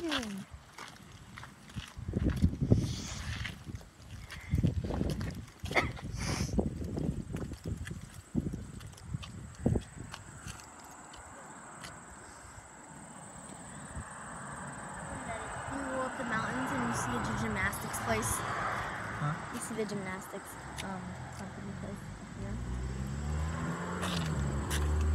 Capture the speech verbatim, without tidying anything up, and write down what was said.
exciting. You go up the mountains and you see a gymnastics place. Huh? You see the gymnastics um, company place up here.